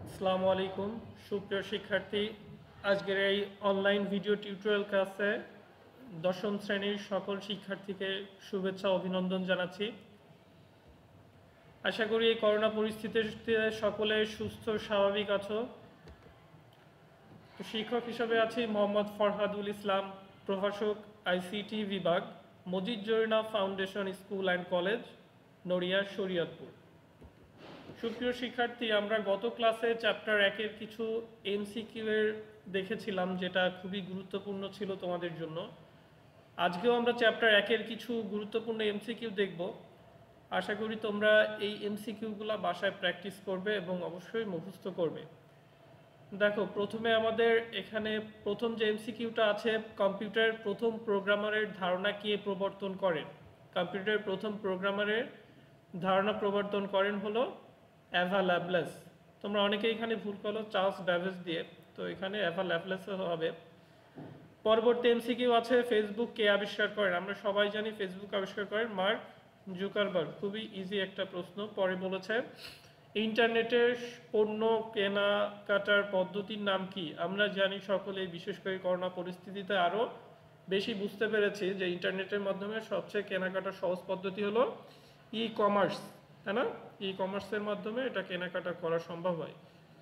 আসসালামু আলাইকুম সুপ্রিয় শিক্ষার্থী, আজকের এই অনলাইন ভিডিও টিউটোরিয়াল ক্লাসে দশম শ্রেণীর সকল শিক্ষার্থীকে শুভেচ্ছা অভিনন্দন জানাচ্ছি। আশা করি এই করোনা পরিস্থিতিতে সকলে সুস্থ স্বাভাবিক আছো। শিক্ষক হিসেবে আছি মোহাম্মদ ফরহাদুল ইসলাম, প্রভাষক আইসিটি বিভাগ, Majid Zarina foundation school and college, Naria, Shariatpur. সুপ্রিয় শিক্ষার্থী, আমরা গত ক্লাসে চ্যাপ্টার 1-এর কিছু এমসিকিউ এর দেখেছিলাম, যেটা খুবই গুরুত্বপূর্ণ ছিল তোমাদের জন্য। আজকেও আমরা চ্যাপ্টার 1-এর কিছু গুরুত্বপূর্ণ এমসিকিউ দেখব। আশা করি তোমরা এই এমসিকিউগুলো বাসায় প্র্যাকটিস করবে এবং অবশ্যই মুখস্থ করবে। দেখো, প্রথমে আমাদের এখানে প্রথম যে এমসিকিউটা আছে, কম্পিউটারের প্রথম প্রোগ্রামারের ধারণা কে প্রবর্তন করেন? কম্পিউটারের প্রথম প্রোগ্রামারের ধারণা প্রবর্তন করেন হলো এভা ল্যাভলেস। তোমরা অনেকে এখানে ভুল করো চার্লস ব্যাবেজ দিয়ে, তো এখানে এভা ল্যাভলেস হবে। পরবর্তী এমসিকিউ আছে, ফেসবুক কে আবিষ্কার করেন? আমরা সবাই জানি ফেসবুক আবিষ্কার করেন মার্ক জুকারবার্গ। খুবই ইজি একটা প্রশ্ন। পরে বলেছে ইন্টারনেটের পণ্য কেনাকাটার পদ্ধতির নাম কি? আমরা জানি সকলে, বিশেষ করে করোনা পরিস্থিতিতে আরও বেশি বুঝতে পেরেছি যে ইন্টারনেটের মাধ্যমে সবচেয়ে কেনাকাটার সহজ পদ্ধতি হলো ই কমার্স, তাই না? ই কমার্সের মাধ্যমে এটা কেনাকাটা করা সম্ভব হয়।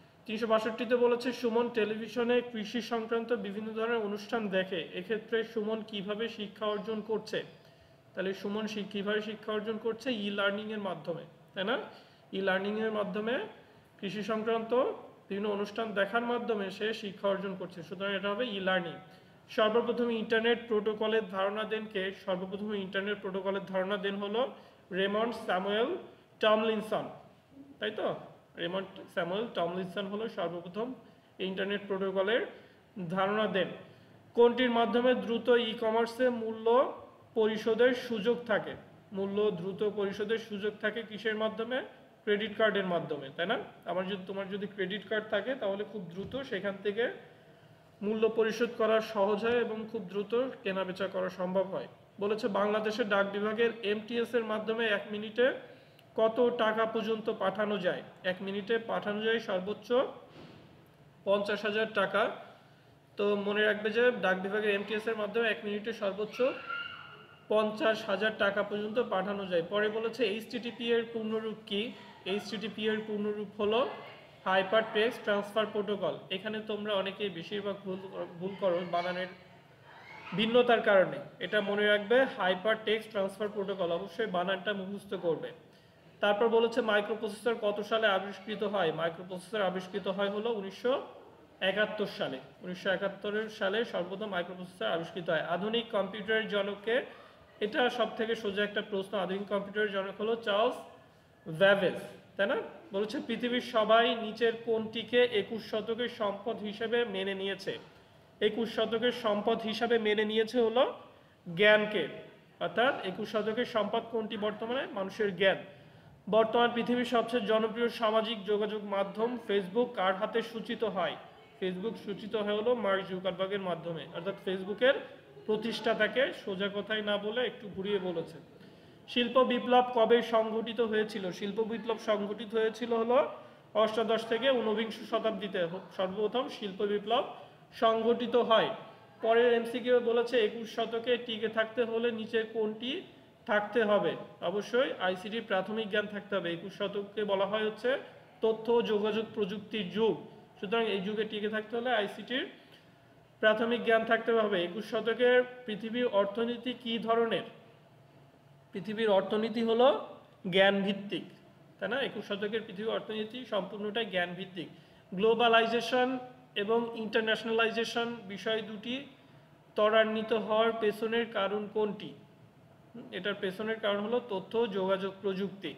362তে বলেছে সুমন টেলিভিশনে কৃষি সংক্রান্ত বিভিন্ন ধরনের অনুষ্ঠান দেখে, এক্ষেত্রে সুমন কিভাবে শিক্ষা অর্জন করছে? তাহলে সুমন কীভাবে শিক্ষা অর্জন করছে? ই লার্নিংয়ের মাধ্যমে, তাই না? ই লার্নিংয়ের মাধ্যমে কৃষি সংক্রান্ত বিভিন্ন অনুষ্ঠান দেখার মাধ্যমে সে শিক্ষা অর্জন করছে, সুতরাং এটা হবে ই লার্নিং। সর্বপ্রথম ইন্টারনেট প্রোটোকলের ধারণা দেন কে? সর্বপ্রথম ইন্টারনেট প্রোটোকলের ধারণা দেন হলো রেমন্ড স্যামুয়েল টমলিনসন, তাই তো? রেমন্ড স্যামুয়েল টমলিনসন হলো সর্বপ্রথম ইন্টারনেট প্রোটোকলের ধারণা দেন। কোনটির মাধ্যমে দ্রুত ই কমার্সে মূল্য পরিশোধের সুযোগ থাকে? মূল্য দ্রুত পরিশোধের সুযোগ থাকে কিসের মাধ্যমে? ক্রেডিট কার্ডের মাধ্যমে, তাই না? তোমার যদি ক্রেডিট কার্ড থাকে তাহলে খুব দ্রুত সেখান থেকে মূল্য পরিশোধ করা সহজ হয় এবং খুব দ্রুত কেনাবেচা করা সম্ভব হয়। বলেছে বাংলাদেশের ডাক বিভাগের এমটিএস এর মাধ্যমে 1 মিনিটে কত টাকা পর্যন্ত পাঠানো যায়? 1 মিনিটে পাঠানো যায় সর্বোচ্চ 50,000 টাকা। তো মনে রাখবে যে ডাক বিভাগের এমটিএস এর মাধ্যমে 1 মিনিটে সর্বোচ্চ 50,000 টাকা পর্যন্ত পাঠানো যায়। পরে বলেছে এইচটিটিপি এর পূর্ণরূপ কি? এইচটিটিপি এর পূর্ণরূপ হলো হাইপার টেক্সট ট্রান্সফার প্রোটোকল। এখানে তোমরা অনেকেই বেশিরভাগ ভুল করো বানানের ভিন্নতার কারণে। এটা মনে রাখবে, হাইপার টেক্সট ট্রান্সফার প্রোটোকল, অবশ্যই বানানটা মুখস্থ করবে। তারপর বলেছে মাইক্রোপ্রসেসর কত সালে আবিষ্কৃত হয়? মাইক্রোপ্রসেসর আবিষ্কৃত হয় হলো 1971 সালে। 1971 সালে সর্বপ্রথম মাইক্রোপ্রসেসর আবিষ্কৃত হয়। আধুনিক কম্পিউটারের জনককে? এটা সব থেকে সোজা একটা প্রশ্ন। আধুনিক কম্পিউটারের জনক হলো চার্লস ব্যাবেজ, তাই না? বলেছে পৃথিবীর সবাই নিচের কোনটিকে 21 শতকের সম্পদ হিসেবে মেনে নিয়েছে? 21 শতকের সম্পদ হিসাবে মেনে নিয়েছে হলো জ্ঞানকে। অর্থাৎ 21 শতকের সম্পদ কোনটি বর্তমানে? মানুষের জ্ঞান। বর্তমান পৃথিবীর সবচেয়ে জনপ্রিয় সামাজিক যোগাযোগ মাধ্যম ফেসবুক কার হাতে সূচিত হয়? ফেসবুক সূচিত হয় হলো মার্ক জুকারবার্গের মাধ্যমে, অর্থাৎ ফেসবুকের প্রতিষ্ঠাতাকে। সোজা কথাই না বলে একটু ঘুরিয়ে বলেছে। শিল্প বিপ্লব কবে সংঘটিত হয়েছিল? শিল্প বিপ্লব সংঘটিত হয়েছিল হলো অষ্টাদশ থেকে ঊনবিংশ শতাব্দীতে সর্বপ্রথম শিল্প বিপ্লব সংঘটিত হয়। পরের এমসিকিউ বলেছে 21 শতকে টিকে থাকতে হলে নিচের কোনটি থাকতে হবে? অবশ্যই আইসিটির প্রাথমিক জ্ঞান থাকতে হবে। 21 শতককে বলা হয় হচ্ছে তথ্য ও যোগাযোগ প্রযুক্তির যুগ, সুতরাং এই যুগে টিকে থাকতে হলে আইসিটির প্রাথমিক জ্ঞান থাকতে হবে। 21 শতকের পৃথিবীর অর্থনীতি কি ধরনের? পৃথিবীর অর্থনীতি হলো জ্ঞান ভিত্তিক, তাই না? 21 শতকের পৃথিবীর অর্থনীতি সম্পূর্ণটাই জ্ঞান ভিত্তিক। গ্লোবালাইজেশন এবং ইন্টারন্যাশনালাইজেশন বিষয় দুটি ত্বরান্বিত হওয়ার পেছনের কারণ কোনটি? এটার পেছনের কারণ হলো তথ্য যোগাযোগ প্রযুক্তি।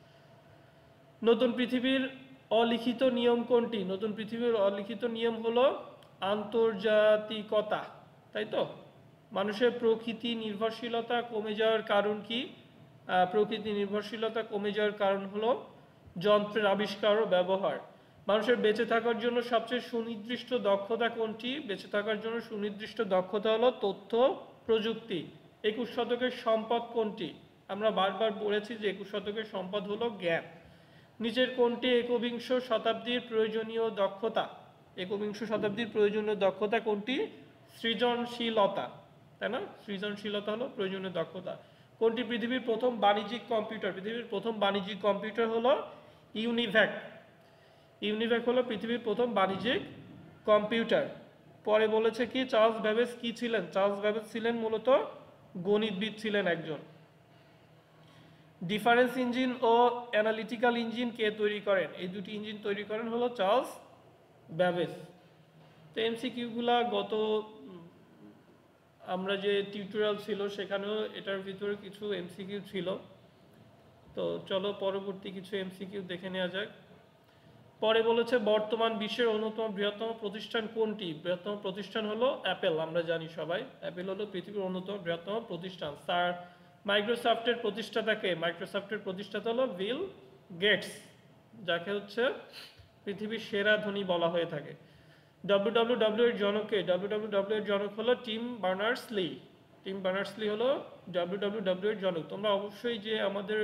নতুন পৃথিবীর অলিখিত নিয়ম কোনটি? নতুন পৃথিবীর অলিখিত নিয়ম হলো আন্তর্জাতিকতা, তাই তো? মানুষের প্রকৃতি নির্ভরশীলতা কমে যাওয়ার কারণ কি? প্রকৃতি নির্ভরশীলতা কমে যাওয়ার কারণ হলো যন্ত্রের আবিষ্কার ও ব্যবহার। মানুষের বেঁচে থাকার জন্য সবচেয়ে সুনির্দিষ্ট দক্ষতা কোনটি? বেঁচে থাকার জন্য সুনির্দিষ্ট দক্ষতা হলো তথ্য প্রযুক্তি। 21 শতকের সম্পদ কোনটি? আমরা বারবার বলেছি যে 21 শতকের সম্পদ হলো জ্ঞান। নিচের কোনটি একবিংশ শতাব্দীর প্রয়োজনীয় দক্ষতা? একবিংশ শতাব্দীর প্রয়োজনীয় দক্ষতা কোনটি? সৃজনশীলতা, তাই না? সৃজনশীলতা হলো প্রয়োজনীয় দক্ষতা। কোনটি পৃথিবীর প্রথম বাণিজ্যিক কম্পিউটার? পৃথিবীর প্রথম বাণিজ্যিক কম্পিউটার হলো ইউনিভ্যাক। ইউনিভ্যাক হলো পৃথিবীর প্রথম বাণিজ্যিক কম্পিউটার। পরে বলেছে কি, চার্লস ব্যাবেজ কি ছিলেন? চার্লস ব্যাবেজ ছিলেন মূলত গণিতবিদ ছিলেন একজন। ডিফারেন্স ইঞ্জিন ও অ্যানালিটিক্যাল ইঞ্জিন কে তৈরি করেন? এই দুটি ইঞ্জিন তৈরি করেন হলো চার্লস ব্যাবেজ। তো এমসিকিউগুলা গত আমরা যে টিউটোরিয়াল ছিল সেখানেও এটার ভিতরে কিছু এমসিকিউ ছিল। তো চলো পরবর্তী কিছু এমসিকিউ দেখে নেওয়া যাক। পরে বলেছে বর্তমান বিশ্বের অন্যতম বৃহত্তম প্রতিষ্ঠান কোনটি? বৃহত্তম প্রতিষ্ঠান হলো অ্যাপেল। আমরা জানি সবাই অ্যাপেল হলো পৃথিবীর অন্যতম বৃহত্তম প্রতিষ্ঠান। স্যার মাইক্রোসফটের প্রতিষ্ঠাতাকে? মাইক্রোসফটের প্রতিষ্ঠাতা হলো বিল গেটস, যাকে হচ্ছে পৃথিবীর সেরা ধনী বলা হয়ে থাকে। ডাব্লিউডাব্লিউডাব্লিউ এর জনককে? ডাব্লিউডাব্লিউডাব্লিউ এর জনক হলো টিম বার্নার্স-লি। টিম বার্নার্স-লি হলো ডাব্লিউডাব্লিউডাব্লিউ এর জনক। তোমরা অবশ্যই যে আমাদের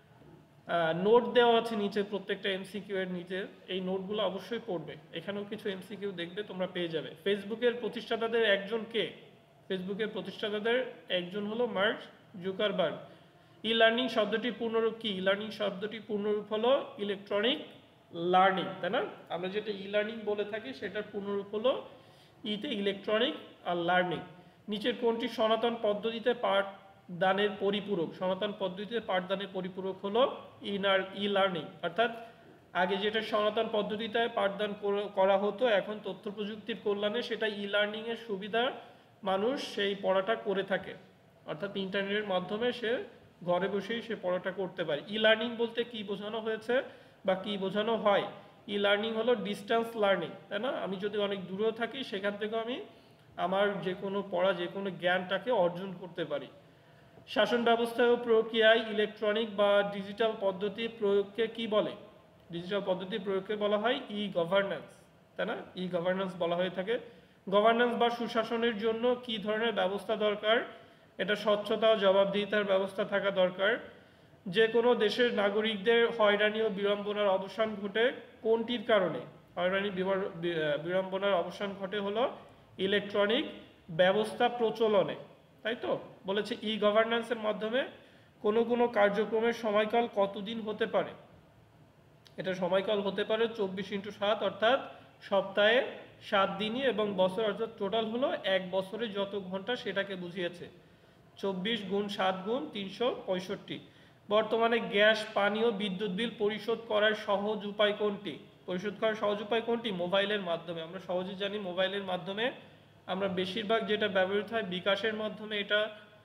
নোট দেওয়া আছে নিচে প্রত্যেকটা এমসিকিউ এর নিচে, এই নোটগুলো অবশ্যই পড়বে। এখানেও কিছু এমসিকিউ দেখবে, তোমরা পেয়ে যাবে। ফেসবুকের প্রতিষ্ঠাতাদের একজন কে? ফেসবুকের প্রতিষ্ঠাতাদের একজন হলো মার্ক জুকারবার্গ। ই লার্নিং শব্দটির পূর্ণরূপ কি? ই লার্নিং শব্দটির পূর্ণরূপ হলো ইলেকট্রনিক লার্নিং, তাই না? আমরা যেটা ই লার্নিং বলে থাকি সেটার পূর্ণরূপ হলো ইতে ইলেকট্রনিক আর লার্নিং। নিচের কোনটি সনাতন পদ্ধতিতে পাঠদানের পরিপূরক? সনাতন পদ্ধতিতে পাঠদানের পরিপূরক হলো ই লার্নিং। অর্থাৎ আগে যেটা সনাতন পদ্ধতিতে পাঠদান করা হতো, এখন তথ্য প্রযুক্তির কল্যাণে সেটা ই লার্নিং এর সুবিধা মানুষ সেই পড়াটা করে থাকে। অর্থাৎ ইন্টারনেটের মাধ্যমে সে ঘরে বসেই সে পড়াটা করতে পারে। ই লার্নিং বলতে কি বোঝানো হয়েছে বা কি বোঝানো হয়? ই লার্নিং হলো ডিস্টেন্স লার্নিং, তাই না? আমি যদি অনেক দূরেও থাকি সেখান থেকেও আমি আমার যে কোনো পড়া, যে কোনো জ্ঞানটাকে অর্জন করতে পারি। শাসন ব্যবস্থা ও প্রক্রিয়ায় ইলেকট্রনিক বা ডিজিটাল পদ্ধতির প্রয়োগকে কি বলে? ডিজিটাল পদ্ধতির প্রয়োগকে বলা হয় ই গভর্নেন্স, তাই না? ই গভর্নেন্স বলা হয়ে থাকে। গভর্নেন্স বা সুশাসনের জন্য কি ধরনের ব্যবস্থা দরকার? এটা স্বচ্ছতা ও জবাবদিহিতার ব্যবস্থা থাকা দরকার। যে কোনো দেশের নাগরিকদের হয়রানি ও বিড়ম্বনার অবসান ঘটে কোনটির কারণে? হয়রানি বিড়ম্বনার অবসান ঘটে হলো ইলেকট্রনিক ব্যবস্থা প্রচলনে, তাই তো? বলেছে ই গভর্নেন্সের মাধ্যমে কোনো কোনো কার্যক্রমের সময়কাল কতদিন হতে পারে? এটা সময়কাল হতে পারে 24x7, অর্থাৎ সপ্তাহে 7 দিনই, এবং বছর অর্থাৎ টোটাল হলো 1 বছরে যত ঘন্টা সেটাকে বুঝিয়েছে। 24 গুণ 7 গুণ 365। বর্তমানে গ্যাস, পানি ও বিদ্যুৎ বিল পরিশোধ করার সহজ উপায় কোনটি? পরিশোধ করার সহজ উপায় কোনটি? মোবাইলের মাধ্যমে। আমরা সহজে জানি মোবাইলের মাধ্যমে আমরা বেশিরভাগ যেটা ব্যবহৃত হয় বিকাশের মাধ্যমে এটা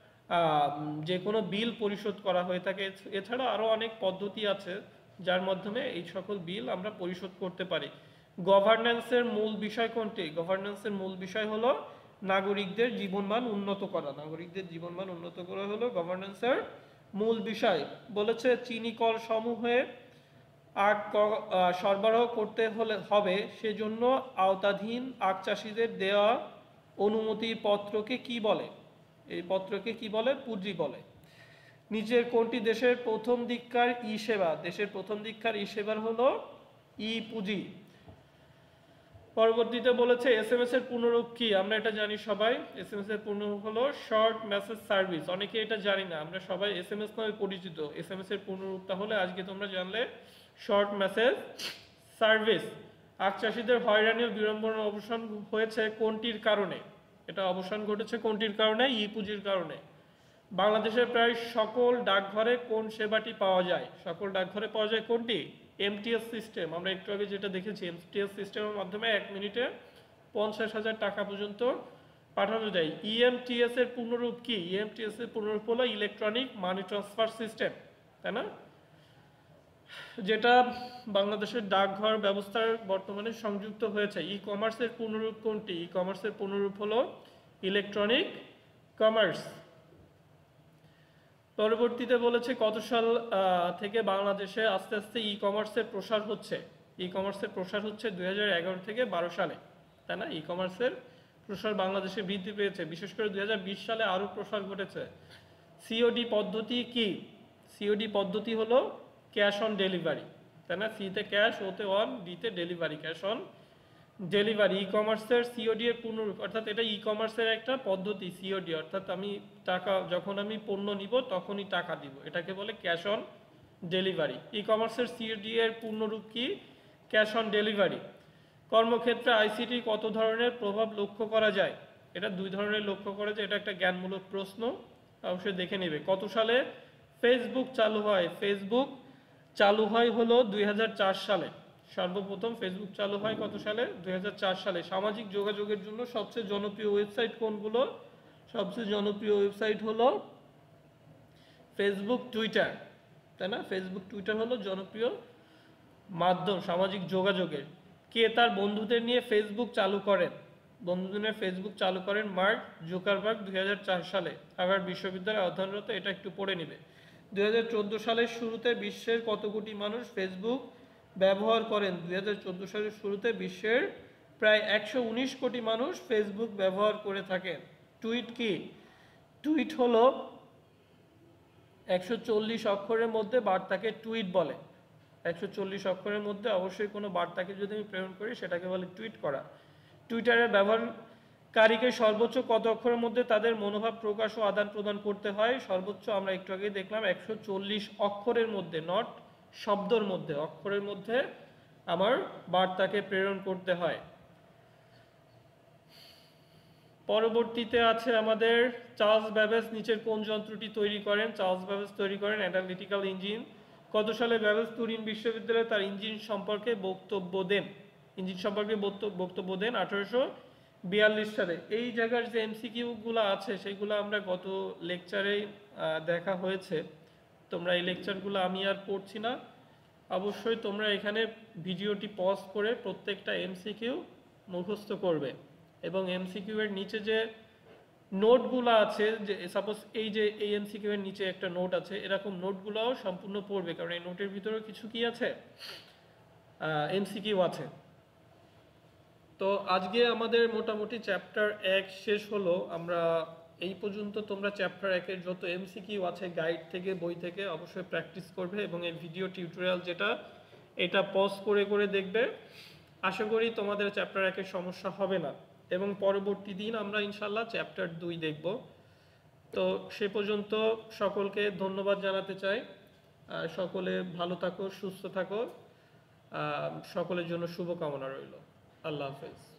যে কোনো বিল পরিশোধ করা হয়ে থাকে। এছাড়া আরও অনেক পদ্ধতি আছে যার মাধ্যমে এই সকল বিল আমরা পরিশোধ করতে পারি। গভর্নেন্সের মূল বিষয় কোনটি? গভর্নেন্সের মূল বিষয় হলো নাগরিকদের জীবনমান উন্নত করা। নাগরিকদের জীবনমান উন্নত করা হলো গভর্নেন্সের মূল বিষয়। বলেছে চিনি কল সমূহে আখ সরবরাহ করতে হবে, সেজন্য আওতাধীন আখ চাষিদের দেওয়া অনুমতি পত্রকে কি বলে? এই পত্রকে কি বলে? পুঁজি বলে। নিচের কোনটি দেশের প্রথম দিককার ই সেবা? দেশের প্রথম দিককার ই সেবার হলো ই পুঁজি। পরবর্তীতে বলেছে এসএমএস এর পূর্ণরূপ কি? আমরা এটা জানি সবাই, এসএমএস এর পূর্ণরূপ হলো শর্ট মেসেজ সার্ভিস। অনেকে এটা জানি না, আমরা সবাই এসএমএস নামে পরিচিত। এসএমএস এর পূর্ণরূপটা হলে আজকে তোমরা জানলে শর্ট মেসেজ সার্ভিস। আখ চাষিদের হয়রানি ও বিড়ম্বনার অবসান হয়েছে কোনটির কারণে? এটা অবসান ঘটেছে কোনটির কারণে? ই পুঁজির কারণে। বাংলাদেশের প্রায় সকল ডাকঘরে কোন সেবাটি পাওয়া যায়? সকল ডাকঘরে পাওয়া যায় কোনটি? MTS system. আমরা একটু আগে যেটা দেখেছি, এমটিএস সিস্টেমের মাধ্যমে 1 মিনিটে 50,000 টাকা পর্যন্ত পাঠানো যায়। ইএমটিএস এর পূর্ণরূপ কি? ইএমটিএস এর পূর্ণরূপ হলো ইলেকট্রনিক মানি ট্রান্সফার সিস্টেম, তাই না? যেটা বাংলাদেশের ডাকঘর ব্যবস্থার বর্তমানে সংযুক্ত হয়েছে। ই কমার্সের পূর্ণরূপ কোনটি? ই কমার্সের পূর্ণরূপ হলো ইলেকট্রনিক কমার্স। পরবর্তীতে বলেছে কত সাল থেকে বাংলাদেশে আস্তে আস্তে ই কমার্সের প্রসার হচ্ছে? ই কমার্সের প্রসার হচ্ছে 2011 থেকে 12 সালে, তাই না? ই কমার্সের প্রসার বাংলাদেশে বৃদ্ধি পেয়েছে, বিশেষ করে 2020 সালে আরও প্রসার ঘটেছে। সিওডি পদ্ধতি কি? সিওডি পদ্ধতি হলো ক্যাশ অন ডেলিভারি, তাই না? সিতে ক্যাশ, ওতে অন, ডিতে delivery, cash on delivery. E কমার্সের সিওডি এর পূর্ণরূপ, অর্থাৎ এটা ই কমার্সের একটা পদ্ধতি সিওডি, অর্থাৎ আমি টাকা যখন আমি পণ্য নিব তখনই টাকা দিব, এটাকে বলে ক্যাশ অন ডেলিভারি। ই কমার্সের সিওডি এর পূর্ণরূপ কি? Cash on delivery. কর্মক্ষেত্রে আইসিটি কত ধরনের প্রভাব লক্ষ্য করা যায়? এটা 2 ধরনের লক্ষ্য করা যায়। এটা একটা জ্ঞানমূলক প্রশ্ন, অবশ্যই দেখে নেবে। কত সালে ফেসবুক চালু হয়? ফেসবুক চালু হয় হলো 2004 সালে। সর্বপ্রথম ফেসবুক চালু হয় কত সালে? 2004 সালে। সামাজিক যোগাযোগের জন্য সবচেয়ে জনপ্রিয় ওয়েবসাইট কোনগুলো? সবচেয়ে জনপ্রিয় ওয়েবসাইট হলো ফেসবুক, টুইটার, তাই না? ফেসবুক, টুইটার হলো জনপ্রিয় মাধ্যম সামাজিক যোগাযোগের। কে তার বন্ধুদের নিয়ে ফেসবুক চালু করেন? বন্ধুদের নিয়ে ফেসবুক চালু করেন মার্ক জুকারবার্গ 2004 সালে। হার্ভার্ড বিশ্ববিদ্যালয়ে অধ্যয়নরত, এটা একটু পড়ে নেবে। 2014 সালের শুরুতে বিশ্বের কত কোটি মানুষ ফেসবুক ব্যবহার করেন? 2014 সালের শুরুতে বিশ্বের প্রায় 119 কোটি মানুষ ফেসবুক ব্যবহার করে থাকেন। টুইট কি? টুইট হলো 140 অক্ষরের মধ্যে বার্তাকে টুইট বলে। 140 অক্ষরের মধ্যে অবশ্যই কোনো বার্তাকে যদি আমি প্রেরণ করি সেটাকে বলে টুইট করা। টুইটারের ব্যবহারকারীকে সর্বোচ্চ কত অক্ষরের মধ্যে তাদের মনোভাব প্রকাশ ও আদান প্রদান করতে হয়? সর্বোচ্চ আমরা একটু আগে দেখলাম 140 অক্ষরের মধ্যে, নট শব্দের মধ্যে, অক্ষরের মধ্যে আমার বার্তাকে প্রেরণ করতে হয়। পরবর্তীতে আছে আমাদের চার্লস ব্যাবেজ নিচের কোন যন্ত্রটি তৈরি করেন? চার্লস ব্যাবেজ তৈরি করেন অ্যানালিটিক্যাল ইঞ্জিন। কত সালে ব্যাবেজ তুরিন বিশ্ববিদ্যালয়ে তার ইঞ্জিন সম্পর্কে বক্তব্য দেন? ইঞ্জিন সম্পর্কে বক্তব্য দেন 1842 সালে। এই জায়গার যে এমসিকিউগুলো আছে সেগুলো আমরা গত লেকচারেই দেখা হয়েছে। তোমরা এই লেকচারগুলো আমি আর পড়ছি না। অবশ্যই তোমরা এখানে ভিডিওটি পজ করে প্রত্যেকটা এমসিকিউ মুখস্থ করবে, এবং এমসিকিউ এর নিচে যে নোটগুলো আছে, যে সাপোজ এই যে এই এমসিকিউ এর নিচে একটা নোট আছে, এরকম নোটগুলোও সম্পূর্ণ পড়বে, কারণ এই নোটের ভিতরে কিছু কি আছে? এমসিকিউ আছে। তো আজকে আমাদের মোটামুটি চ্যাপ্টার 1 শেষ হলো। আমরা এই পর্যন্ত তোমরা চ্যাপ্টার 1 এর যত এমসিকিউ আছে গাইড থেকে, বই থেকে অবশ্যই প্র্যাকটিস করবে, এবং এই ভিডিও টিউটোরিয়াল যেটা, এটা পজ করে করে দেখবে। আশা করি তোমাদের চ্যাপ্টার 1 এর সমস্যা হবে না, এবং পরবর্তী দিন আমরা ইনশাল্লাহ চ্যাপ্টার 2 দেখব। তো সে পর্যন্ত সকলকে ধন্যবাদ জানাতে চাই। সকলে ভালো থাকো, সুস্থ থাকো, সকলের জন্য শুভকামনা রইল। আল্লাহ হাফেজ।